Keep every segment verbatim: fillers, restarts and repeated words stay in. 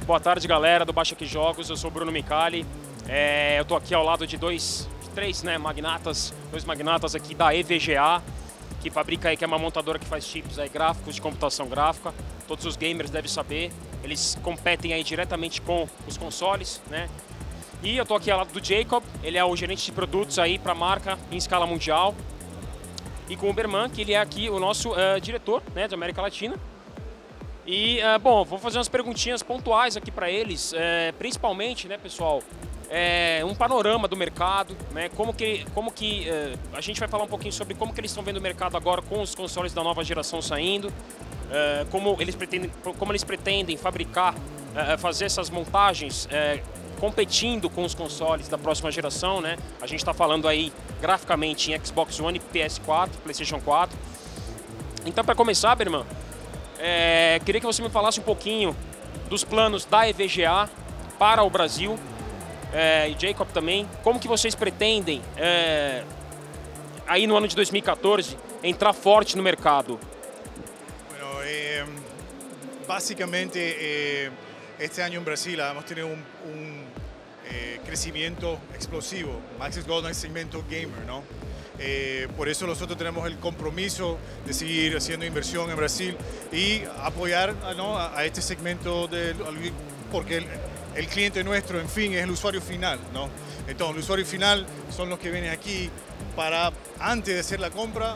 Boa tarde, galera do Baixa Aqui Jogos. Eu sou o Bruno Micali. É, eu tô aqui ao lado de dois, três, né, magnatas, dois magnatas aqui da E V G A, que fabrica aí, que é uma montadora que faz chips aí gráficos de computação gráfica. Todos os gamers devem saber. Eles competem aí diretamente com os consoles, né? E eu tô aqui ao lado do Jacob. Ele é o gerente de produtos aí para a marca em escala mundial. E com o Berman, que ele é aqui o nosso uh, diretor, né, de América Latina. E, uh, bom, vou fazer umas perguntinhas pontuais aqui para eles, uh, principalmente, né, pessoal, uh, um panorama do mercado, né, como que, como que uh, a gente vai falar um pouquinho sobre como que eles estão vendo o mercado agora com os consoles da nova geração saindo, uh, como, eles pretendem, como eles pretendem fabricar, uh, fazer essas montagens, uh, competindo com os consoles da próxima geração, né? A gente está falando aí graficamente em Xbox One, P S quatro, PlayStation quatro. Então, para começar, Berman, é, queria que você me falasse um pouquinho dos planos da E V G A para o Brasil, é, e Jacob também. Como que vocês pretendem, é, aí no ano de dois mil e quatorze, entrar forte no mercado? Bueno, eh, básicamente, eh, este año en Brasil hemos tenido un, un eh, crecimiento explosivo, más que todo en el segmento gamer, ¿no? Eh, por eso nosotros tenemos el compromiso de seguir haciendo inversión en Brasil y apoyar, ¿no?, a, a este segmento, de, porque el, el cliente nuestro, en fin, es el usuario final, ¿no? Entonces, el usuario final son los que vienen aquí para, antes de hacer la compra,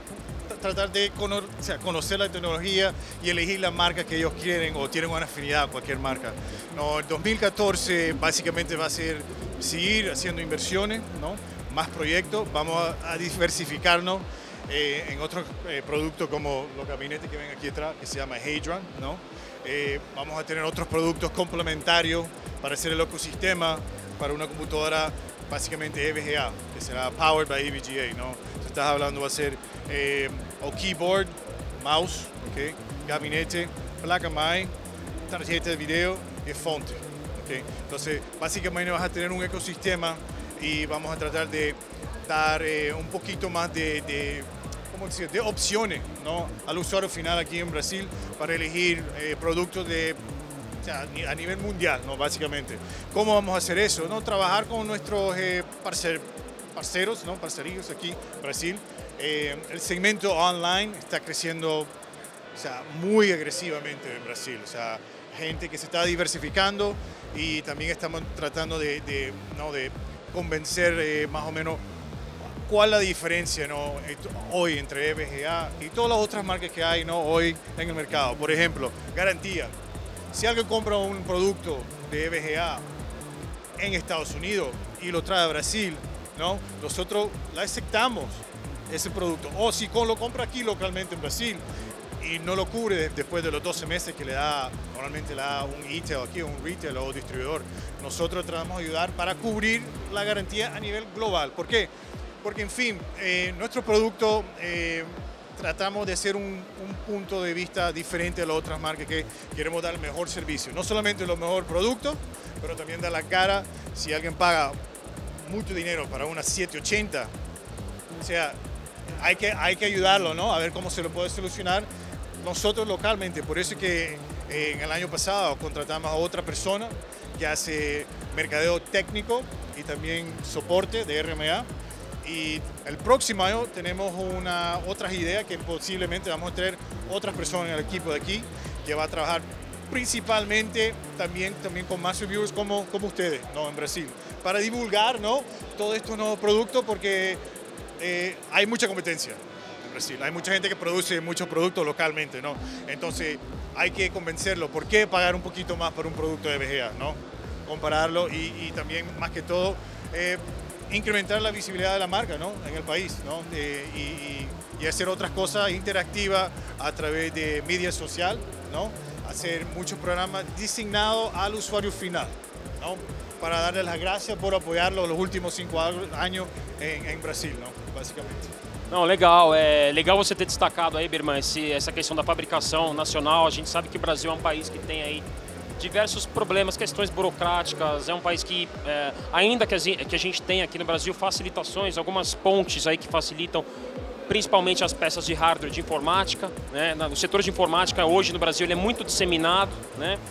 tratar de cono o sea, conocer la tecnología y elegir la marca que ellos quieren o tienen una afinidad a cualquier marca. No, el dos mil catorce básicamente va a ser seguir haciendo inversiones, ¿no?, más proyectos, vamos a, a diversificarnos eh, en otros eh, productos como los gabinetes que ven aquí atrás, que se llama Hadron, ¿no? Eh, vamos a tener otros productos complementarios para hacer el ecosistema para una computadora básicamente E V G A, que será Powered by E V G A, ¿no? Si estás hablando va a ser eh, o keyboard, mouse, ¿okay?, gabinete, placa mãe, tarjeta de video y fonte, ¿okay? Entonces, básicamente vas a tener un ecosistema y vamos a tratar de dar eh, un poquito más de, de, ¿cómo decir?, de opciones, ¿no?, al usuario final aquí en Brasil para elegir eh, productos de, o sea, a nivel mundial, ¿no?, básicamente. ¿Cómo vamos a hacer eso? ¿No? Trabajar con nuestros eh, parce, parceros, ¿no?, parcerillos aquí en Brasil. Eh, el segmento online está creciendo, o sea, muy agresivamente en Brasil. O sea, gente que se está diversificando y también estamos tratando de, de, ¿no?, de convencer eh, más o menos cuál es la diferencia, ¿no?, hoy entre E V G A y todas las otras marcas que hay, ¿no?, hoy en el mercado. Por ejemplo, garantía. Si alguien compra un producto de E V G A en Estados Unidos y lo trae a Brasil, ¿no?, nosotros la aceptamos ese producto. O si lo compra aquí localmente en Brasil y no lo cubre después de los doce meses que le da, normalmente le da un e-tail aquí, un retail o distribuidor, nosotros tratamos de ayudar para cubrir la garantía a nivel global. ¿Por qué? Porque, en fin, eh, nuestro producto eh, tratamos de hacer un, un punto de vista diferente a las otras marcas, que queremos dar el mejor servicio. No solamente los mejores productos, pero también dar la cara si alguien paga mucho dinero para una siete ochenta. O sea, hay que, hay que ayudarlo, ¿no?, a ver cómo se lo puede solucionar nosotros localmente. Por eso es que eh, en el año pasado contratamos a otra persona que hace mercadeo técnico y también soporte de R M A. Y el próximo año tenemos una, otras ideas que posiblemente vamos a tener otras personas en el equipo de aquí que va a trabajar principalmente también, también con más reviewers como, como ustedes, ¿no?, en Brasil, para divulgar, ¿no?, todos estos nuevos productos, porque eh, hay mucha competencia en Brasil. Hay mucha gente que produce muchos productos localmente, ¿no? Entonces hay que convencerlo. ¿Por qué pagar un poquito más por un producto de E V G A, ¿no? Compararlo y, y también, más que todo, eh, incrementar la visibilidad de la marca, ¿no?, en el país, ¿no? Eh, y, y, y hacer otras cosas interactivas a través de media social, ¿no? Hacer muchos programas designados al usuario final, ¿no?, para darle las gracias por apoyarlo los últimos cinco años en, en Brasil, ¿no?, básicamente. Não, legal. É legal você ter destacado aí, Berman, esse, essa questão da fabricação nacional. A gente sabe que o Brasil é um país que tem aí diversos problemas, questões burocráticas. É um país que, é, ainda que a, que a gente tem aqui no Brasil facilitações, algumas pontes aí que facilitam principalmente as peças de hardware de informática, né? O setor de informática hoje no Brasil ele é muito disseminado, né?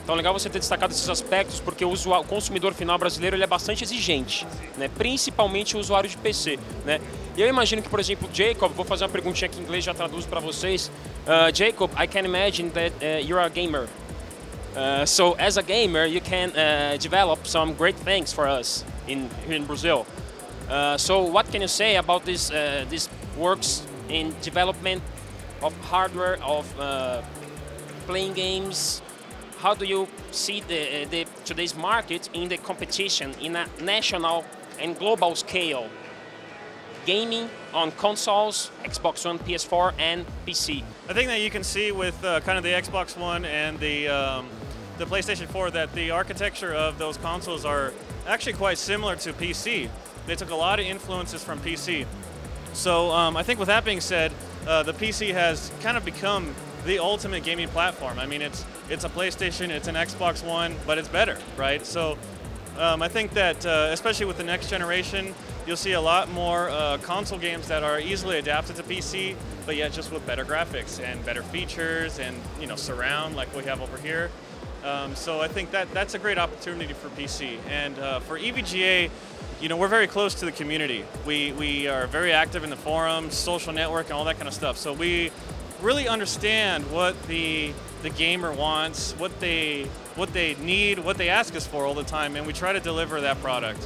Então é legal você ter destacado esses aspectos, porque o, usuário, o consumidor final brasileiro ele é bastante exigente, né? Principalmente o usuário de P C. Né? E eu imagino que, por exemplo, Jacob, vou fazer uma perguntinha aqui em inglês, já traduzo para vocês. Uh, Jacob, I can imagine that uh, you're a gamer. Uh, so as a gamer, you can uh, develop some great things for us in, here in Brazil. Uh, so what can you say about this, uh, this works in development of hardware, of uh, playing games? How do you see the, the, today's market in the competition in a national and global scale? Gaming on consoles, Xbox One, P S four, and P C. I think that you can see with uh, kind of the Xbox One and the um, the PlayStation four that the architecture of those consoles are actually quite similar to P C. They took a lot of influences from P C. So um, I think with that being said, uh, the P C has kind of become the ultimate gaming platform. I mean, it's it's a PlayStation, it's an Xbox One, but it's better, right? So um, I think that, uh, especially with the next generation, you'll see a lot more uh, console games that are easily adapted to P C, but yet just with better graphics and better features and, you know, surround like we have over here. Um, so I think that that's a great opportunity for P C. And uh, for E V G A, you know, we're very close to the community. We, we are very active in the forums, social network, and all that kind of stuff. So we really understand what the the gamer wants, what they what they need, what they ask us for all the time, and we try to deliver that product.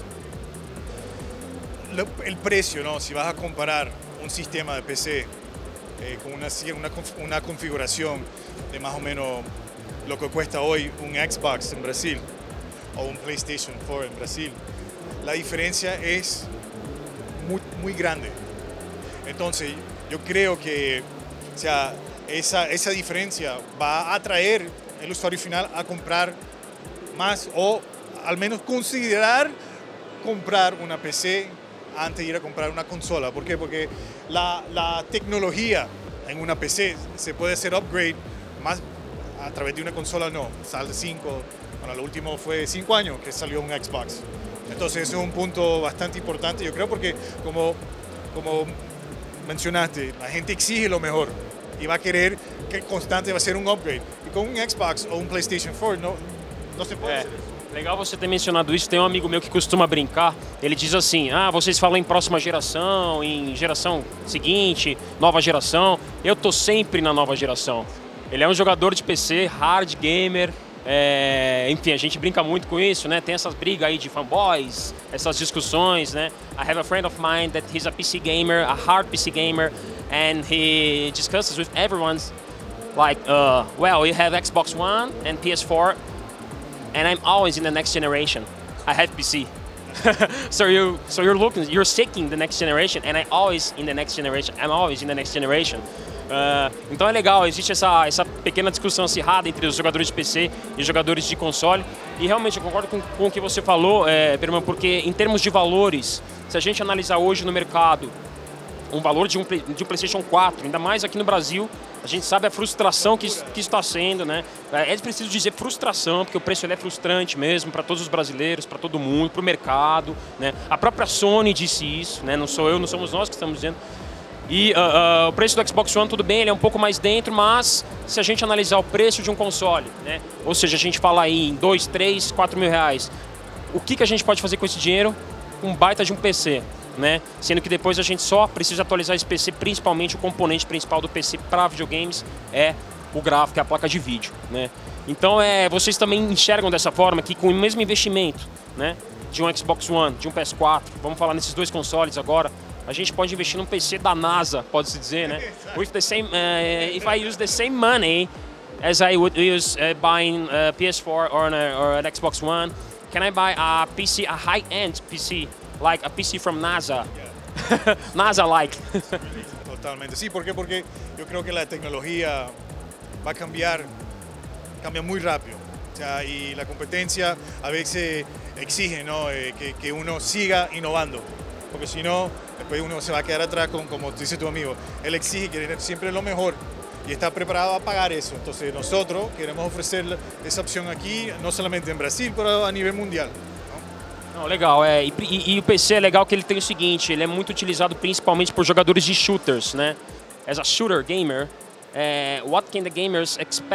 El precio, ¿no? Si vas a comparar un sistema de P C eh, con una, una, una configuración de más o menos lo que cuesta hoy un Xbox en Brasil o un PlayStation cuatro en Brasil, la diferencia es muy, muy grande. Entonces, yo creo que o sea, esa, esa diferencia va a atraer el usuario final a comprar más o al menos considerar comprar una P C antes de ir a comprar una consola. ¿Por qué? Porque la, la tecnología en una P C se puede hacer upgrade más a través de una consola, no. Sale cinco, bueno, lo último fue cinco años que salió un Xbox. Entonces eso es un punto bastante importante, yo creo, porque como, como mencionaste, la gente exige lo mejor y va a querer que constante va a ser un upgrade. Y con un Xbox o un PlayStation cuatro no, no se puede é, hacer isso. Legal você ter mencionado isso. Tem um amigo meu que costuma brincar. Ele diz assim: ah, vocês falam em próxima geração, em geração seguinte, nova geração. Eu tô sempre na nova geração. Ele é um jogador de P C, hard gamer. É, enfim, a gente brinca muito com isso, né? Tem essas brigas aí de fanboys, essas discussões, né? I have a friend of mine that he's a P C gamer, a hard P C gamer, and he discusses with everyone like, uh, well, you have Xbox One and P S four, and I'm always in the next generation. I have P C. so you, so you're looking, you're seeking the next generation, and I'm always in the next generation. I'm always in the next generation. Uh, então é legal, existe essa, essa pequena discussão acirrada entre os jogadores de P C e os jogadores de console. E realmente eu concordo com, com o que você falou, é, Berman, porque em termos de valores, se a gente analisar hoje no mercado um valor de um, de um PlayStation quatro, ainda mais aqui no Brasil, a gente sabe a frustração que, que está sendo, né? É preciso dizer frustração, porque o preço ele é frustrante mesmo para todos os brasileiros, para todo mundo, para o mercado, né? A própria Sony disse isso, né? Não sou eu, não somos nós que estamos dizendo. E uh, uh, o preço do Xbox One, tudo bem, ele é um pouco mais dentro, mas se a gente analisar o preço de um console, né? Ou seja, a gente fala aí em dois, três, quatro mil reais, o que, que a gente pode fazer com esse dinheiro? Um baita de um P C, né? Sendo que depois a gente só precisa atualizar esse P C, principalmente o componente principal do P C para videogames é o gráfico, é a placa de vídeo, né? Então é, vocês também enxergam dessa forma que com o mesmo investimento, né, de um Xbox One, de um P S quatro, vamos falar nesses dois consoles agora, a gente pode investir num P C da NASA, pode-se dizer, né? With the same, uh, if I use the same money as I would use uh, buying a P S four or an, or an Xbox One, can I buy a P C, a high-end P C, like a P C from NASA? Yeah. NASA-like. Totalmente, sí, ¿por qué? Porque yo creo que la tecnología va a cambiar, cambia muy rápido. O sea, y la competencia a veces exige, ¿no? eh, que, que uno siga innovando. Porque si no, después uno se va a quedar atrás, con, como dice tu amigo. Él exige querer siempre lo mejor y está preparado a pagar eso. Entonces nosotros queremos ofrecer essa opção aqui, não somente em Brasil, mas a nível mundial. Não, legal, é, e, e, e o P C é legal que ele tem o seguinte, ele é muito utilizado principalmente por jogadores de shooters, né? As a shooter gamer, uh, what can the gamers expect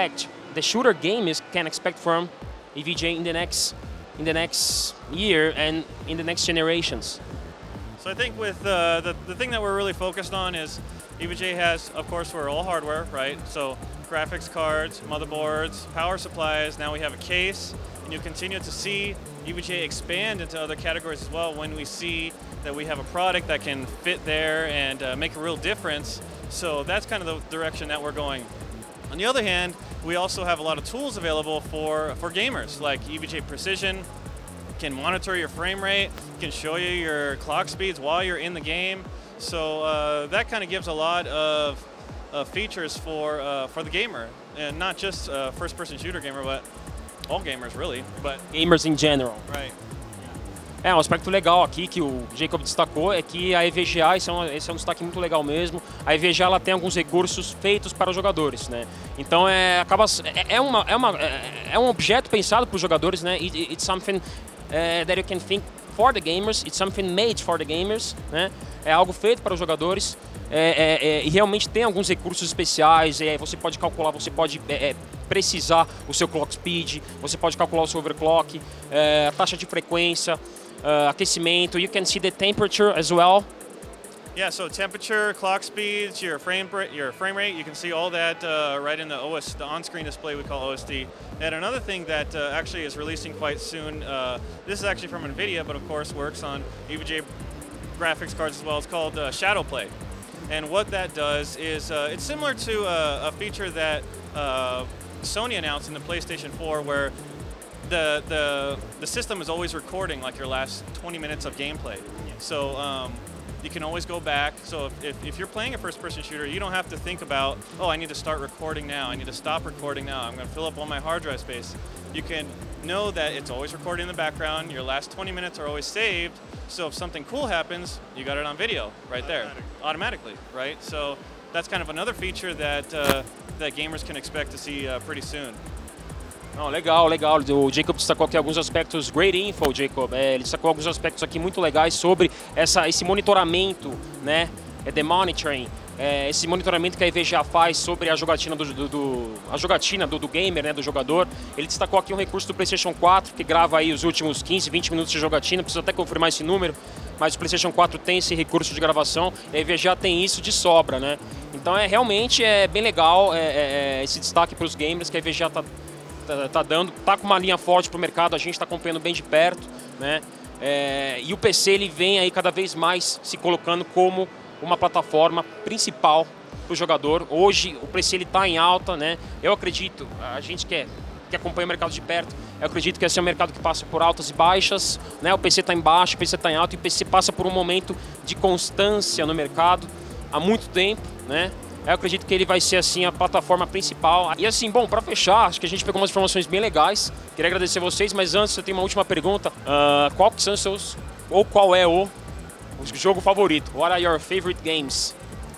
the shooter game is can expect from E V J in the next in the next year and in the next generations. So I think with uh, the the thing that we're really focused on is E V J has, of course, we're all hardware, right? So graphics cards, motherboards, power supplies. Now we have a case, and you continue to see E V J expand into other categories as well when we see that we have a product that can fit there and uh, make a real difference. So that's kind of the direction that we're going. On the other hand, we also have a lot of tools available for, for gamers, like E V J Precision, can monitor your frame rate, can show you your clock speeds while you're in the game. So uh, that kind of gives a lot of uh, features for, uh, for the gamer, and not just uh, first-person shooter gamer, but all gamers really. But Gamers in general. Right. É, um aspecto legal aqui que o Jacob destacou é que a E V G A, esse é um, esse é um destaque muito legal mesmo, a E V G A ela tem alguns recursos feitos para os jogadores, né? Então é, acaba, é, é, uma, é, uma, é um objeto pensado para os jogadores, né? It, it's something uh, that you can think for the gamers, it's something made for the gamers, né? É algo feito para os jogadores é, é, é, e realmente tem alguns recursos especiais, é, você pode calcular, você pode é, é, precisar o seu clock speed, você pode calcular o seu overclock, é, a taxa de frequência, Uh, aquecimento. You can see the temperature as well. Yeah, so temperature, clock speeds, your frame your frame rate, you can see all that uh, right in the O S, the on-screen display we call O S D. And another thing that uh, actually is releasing quite soon, uh, this is actually from NVIDIA, but of course works on E V J graphics cards as well. It's called uh, Shadow Play. And what that does is, uh, it's similar to a, a feature that uh, Sony announced in the PlayStation four where The, the, the system is always recording like your last twenty minutes of gameplay. So um, you can always go back. So if, if, if you're playing a first-person shooter, you don't have to think about, oh, I need to start recording now. I need to stop recording now. I'm going to fill up all my hard drive space. You can know that it's always recording in the background. Your last twenty minutes are always saved. So if something cool happens, you got it on video right there. Automatically, right? So that's kind of another feature that, uh, that gamers can expect to see uh, pretty soon. Não, legal, legal. O Jacob destacou aqui alguns aspectos, great info, Jacob. É, ele destacou alguns aspectos aqui muito legais sobre essa, esse monitoramento, né? É the monitoring, é, esse monitoramento que a E V G A faz sobre a jogatina do, do, do a jogatina do, do gamer, né? Do jogador. Ele destacou aqui um recurso do PlayStation quatro que grava aí os últimos quinze, vinte minutos de jogatina. Preciso até confirmar esse número, mas o PlayStation quatro tem esse recurso de gravação. A E V G A tem isso de sobra, né? Então é realmente é bem legal é, é, esse destaque para os gamers que a E V G A tá Tá, tá dando, tá com uma linha forte para o mercado, a gente está acompanhando bem de perto, né? É, e o P C ele vem aí cada vez mais se colocando como uma plataforma principal para o jogador. Hoje o P C ele está em alta, né? Eu acredito, a gente que, é, que acompanha o mercado de perto, eu acredito que esse é um mercado que passa por altas e baixas, né? O P C está em baixo, o P C está em alta e o P C passa por um momento de constância no mercado há muito tempo, né? Eu acredito que ele vai ser assim a plataforma principal. E assim, bom, para fechar, acho que a gente pegou umas informações bem legais. Queria agradecer vocês, mas antes eu tenho uma última pergunta. Uh, qual que são os seus, ou qual é o, o jogo favorito? What are your favorite games?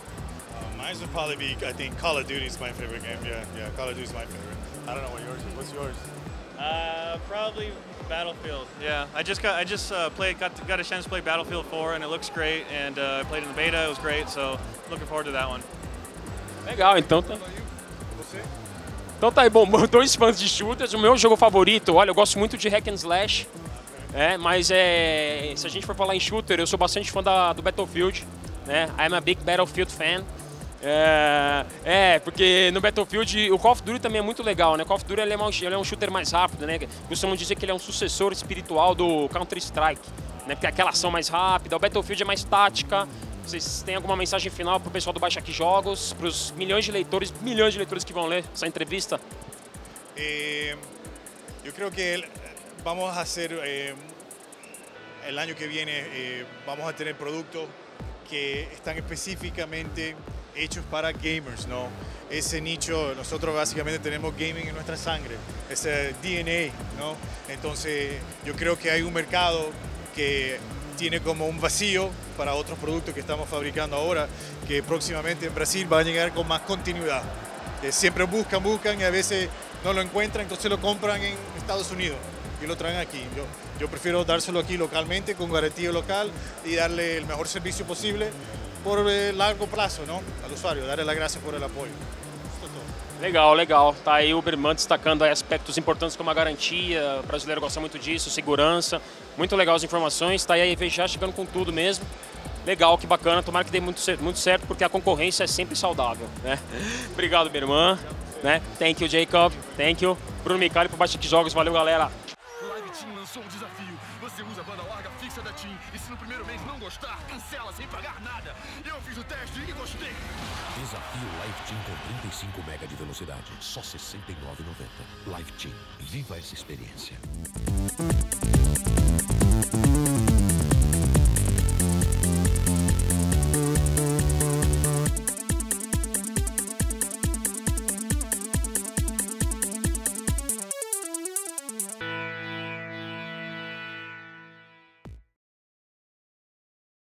Uh, mine would probably be, I think, Call of Duty is my favorite game. Yeah, yeah, Call of Duty is my favorite. I don't know what yours is. What's yours? Uh, probably Battlefield. Yeah, I just got I just uh, played got got a chance to play Battlefield four, and it looks great. And uh, I played in the beta. It was great. So looking forward to that one. Legal, então tá. Então tá aí, bom, dois fãs de shooters. O meu jogo favorito, olha, eu gosto muito de hack and slash, é, mas é, se a gente for falar em shooter, eu sou bastante fã da, do Battlefield, né? I'm a big Battlefield fan. É, é, porque no Battlefield o Call of Duty também é muito legal, né? O Call of Duty ele é, uma, ele é um shooter mais rápido, né? Costumam dizer que ele é um sucessor espiritual do Counter-Strike, né? Porque é aquela ação mais rápida, o Battlefield é mais tática. Vocês têm alguma mensagem final para o pessoal do Baixa Aqui Jogos, para os milhões de leitores, milhões de leitores que vão ler essa entrevista? Eh, yo creo que vamos a hacer, eh, el año que viene, eh, vamos a tener productos que están específicamente hechos para gamers, ¿no? Ese nicho, nosotros básicamente tenemos gaming en nuestra sangre, ese D N A, ¿no? Entonces yo creo que hay un mercado que tiene como un vacío para otros productos que estamos fabricando ahora, que próximamente en Brasil va a llegar con más continuidad. Eh, siempre buscan, buscan y a veces no lo encuentran, entonces lo compran en Estados Unidos y lo traen aquí. Yo, yo prefiero dárselo aquí localmente, con garantía local y darle el mejor servicio posible por eh, largo plazo, ¿no? Al usuario, darle las gracias por el apoyo. Esto es todo. Legal, legal. Tá aí o Uberman destacando aí aspectos importantes como a garantia, o brasileiro gosta muito disso, segurança. Muito legal as informações, tá aí a E V G A chegando com tudo mesmo. Legal, que bacana, tomara que dê muito, muito certo, porque a concorrência é sempre saudável, né? Obrigado, minha irmã, né? Thank you, Jacob, thank you. Bruno Micali pro Bastic Jogos, valeu, galera. Live Team lançou um desafio. Você usa a banda larga fixa da Team e se no primeiro mês não gostar, cancela sem pagar nada. Eu fiz o teste e gostei. Desafio Live Team com trinta e cinco mega de velocidade, só sessenta e nove reais e noventa centavos. Live Team, viva essa experiência.